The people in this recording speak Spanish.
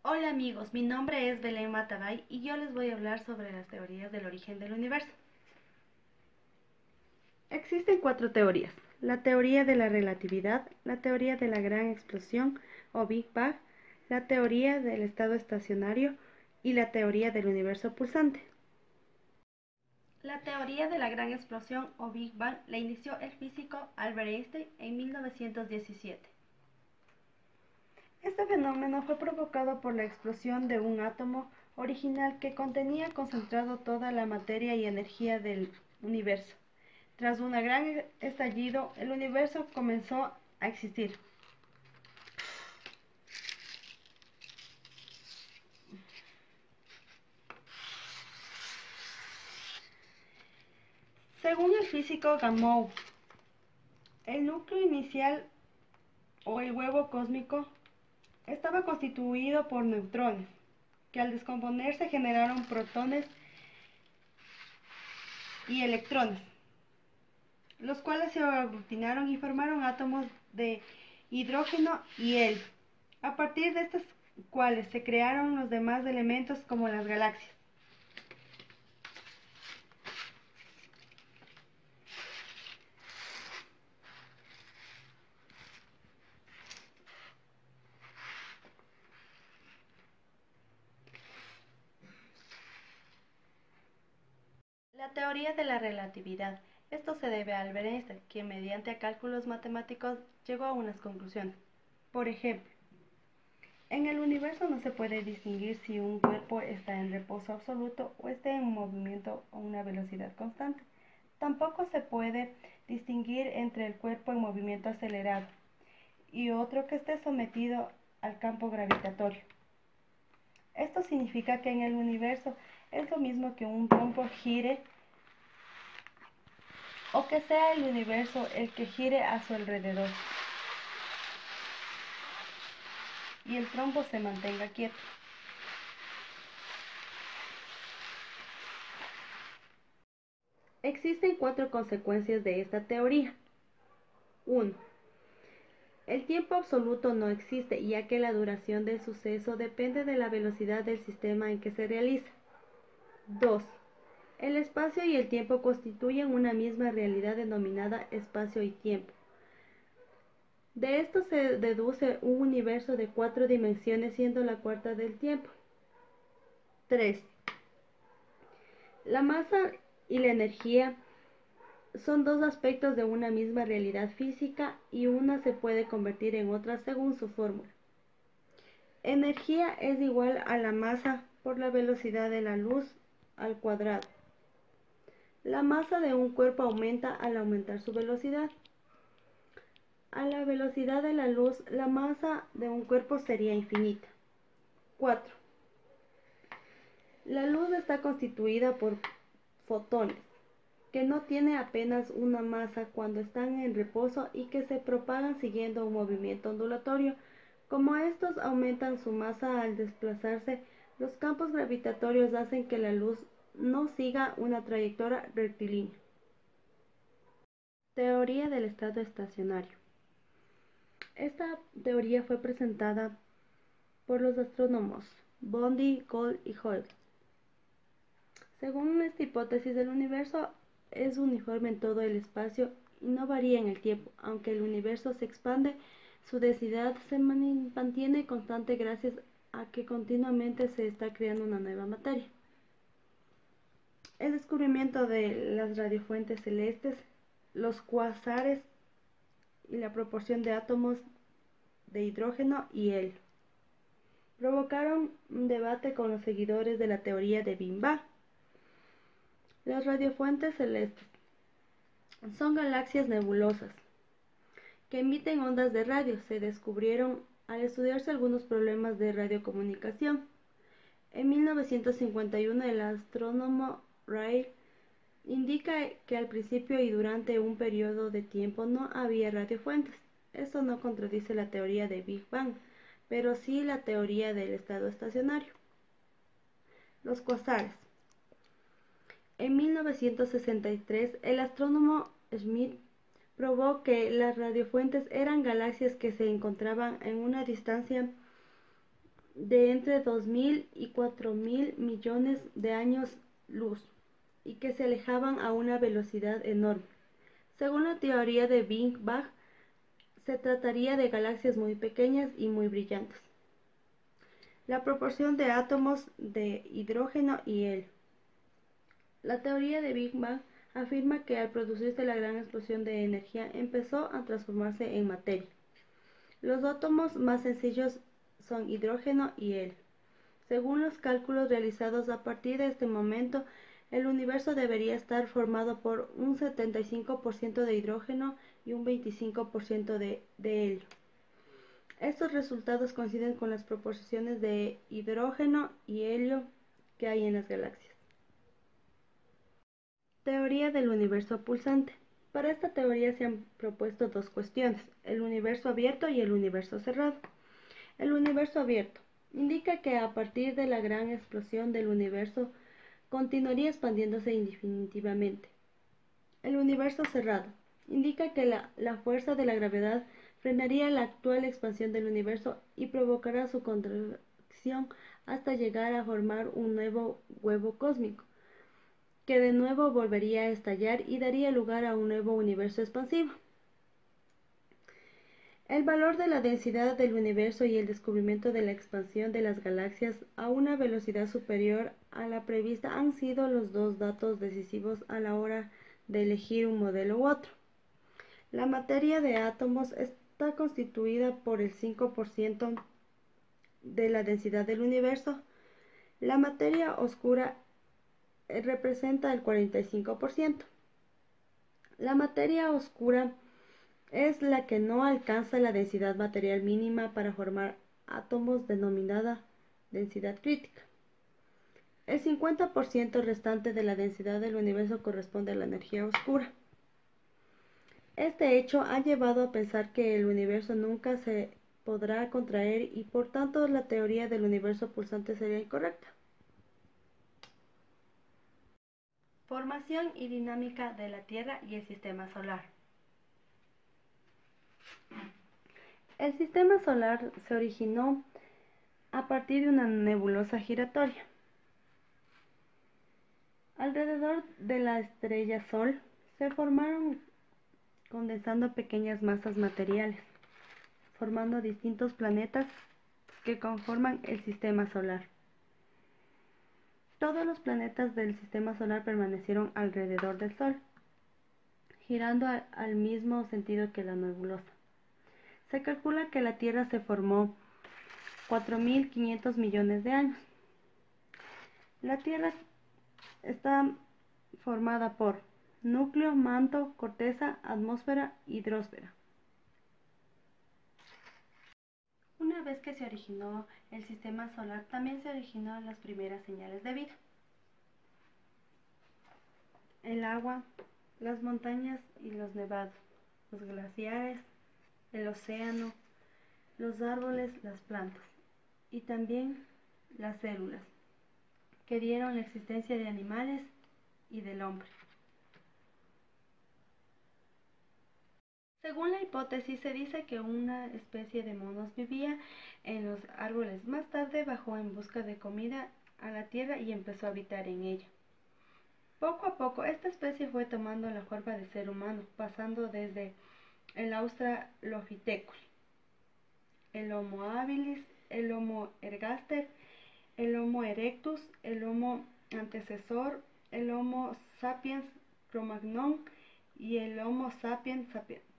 Hola amigos, mi nombre es Belén Matabay y yo les voy a hablar sobre las teorías del origen del universo. Existen 4 teorías: la teoría de la relatividad, la teoría de la gran explosión o Big Bang, la teoría del estado estacionario y la teoría del universo pulsante. La teoría de la gran explosión o Big Bang la inició el físico Albert Einstein en 1917. Este fenómeno fue provocado por la explosión de un átomo original que contenía concentrado toda la materia y energía del universo. Tras un gran estallido, el universo comenzó a existir. Según el físico Gamow, el núcleo inicial o el huevo cósmico estaba constituido por neutrones, que al descomponerse generaron protones y electrones, los cuales se aglutinaron y formaron átomos de hidrógeno y helio, a partir de estos cuales se crearon los demás elementos como las galaxias. La teoría de la relatividad. Esto se debe a Albert Einstein, quien mediante cálculos matemáticos llegó a unas conclusiones. Por ejemplo, en el universo no se puede distinguir si un cuerpo está en reposo absoluto o está en movimiento a una velocidad constante. Tampoco se puede distinguir entre el cuerpo en movimiento acelerado y otro que esté sometido al campo gravitatorio. Esto significa que en el universo es lo mismo que un trompo gire o que sea el universo el que gire a su alrededor y el trompo se mantenga quieto. Existen 4 consecuencias de esta teoría. 1. El tiempo absoluto no existe, ya que la duración del suceso depende de la velocidad del sistema en que se realiza. 2. El espacio y el tiempo constituyen una misma realidad denominada espacio y tiempo. De esto se deduce un universo de 4 dimensiones, siendo la cuarta del tiempo. 3. La masa y la energía son 2 aspectos de una misma realidad física y una se puede convertir en otra según su fórmula. Energía es igual a la masa por la velocidad de la luz al cuadrado. La masa de un cuerpo aumenta al aumentar su velocidad. A la velocidad de la luz, la masa de un cuerpo sería infinita. 4. La luz está constituida por fotones, que no tiene apenas una masa cuando están en reposo y que se propagan siguiendo un movimiento ondulatorio. Como estos aumentan su masa al desplazarse, los campos gravitatorios hacen que la luz no siga una trayectoria rectilínea. Teoría del estado estacionario. Esta teoría fue presentada por los astrónomos Bondi, Gould y Hoyle. Según esta hipótesis, el universo es uniforme en todo el espacio y no varía en el tiempo. Aunque el universo se expande, su densidad se mantiene constante gracias a que continuamente se está creando una nueva materia. El descubrimiento de las radiofuentes celestes, los cuásares y la proporción de átomos de hidrógeno y helio provocaron un debate con los seguidores de la teoría de Big Bang. Las radiofuentes celestes son galaxias nebulosas que emiten ondas de radio. Se descubrieron al estudiarse algunos problemas de radiocomunicación. En 1951, el astrónomo Rayleigh indica que al principio y durante un periodo de tiempo no había radiofuentes. Esto no contradice la teoría de Big Bang, pero sí la teoría del estado estacionario. Los cuásares. En 1963, el astrónomo Schmidt probó que las radiofuentes eran galaxias que se encontraban en una distancia de entre 2000 y 4000 millones de años luz y que se alejaban a una velocidad enorme. Según la teoría de Big Bang, se trataría de galaxias muy pequeñas y muy brillantes. La proporción de átomos de hidrógeno y helio. La teoría de Big Bang afirma que al producirse la gran explosión de energía empezó a transformarse en materia. Los átomos más sencillos son hidrógeno y helio. Según los cálculos realizados a partir de este momento, el universo debería estar formado por un 75% de hidrógeno y un 25% de helio. Estos resultados coinciden con las proporciones de hidrógeno y helio que hay en las galaxias. Teoría del universo pulsante. Para esta teoría se han propuesto dos cuestiones, el universo abierto y el universo cerrado. El universo abierto indica que a partir de la gran explosión del universo continuaría expandiéndose indefinitivamente. El universo cerrado indica que la fuerza de la gravedad frenaría la actual expansión del universo y provocará su contracción hasta llegar a formar un nuevo huevo cósmico, que de nuevo volvería a estallar y daría lugar a un nuevo universo expansivo. El valor de la densidad del universo y el descubrimiento de la expansión de las galaxias a una velocidad superior a la prevista han sido los dos datos decisivos a la hora de elegir un modelo u otro. La materia de átomos está constituida por el 5% de la densidad del universo. La materia oscura representa el 45%. La materia oscura es la que no alcanza la densidad material mínima para formar átomos, denominada densidad crítica. El 50% restante de la densidad del universo corresponde a la energía oscura. Este hecho ha llevado a pensar que el universo nunca se podrá contraer y por tanto la teoría del universo pulsante sería incorrecta. Formación y dinámica de la Tierra y el Sistema Solar. El Sistema Solar se originó a partir de una nebulosa giratoria. Alrededor de la estrella Sol se formaron condensando pequeñas masas materiales, formando distintos planetas que conforman el Sistema Solar. Todos los planetas del Sistema Solar permanecieron alrededor del Sol, girando al mismo sentido que la nebulosa. Se calcula que la Tierra se formó 4.500 millones de años. La Tierra está formada por núcleo, manto, corteza, atmósfera y hidrosfera. Una vez que se originó el sistema solar, también se originaron las primeras señales de vida. El agua, las montañas y los nevados, los glaciares, el océano, los árboles, las plantas y también las células, que dieron la existencia de animales y del hombre. Según la hipótesis, se dice que una especie de monos vivía en los árboles. Más tarde bajó en busca de comida a la tierra y empezó a habitar en ella. Poco a poco, esta especie fue tomando la forma de ser humano, pasando desde el Australopithecus, el Homo habilis, el Homo ergaster, el Homo erectus, el Homo antecesor, el Homo sapiens cro-magnon y el Homo sapiens sapiens.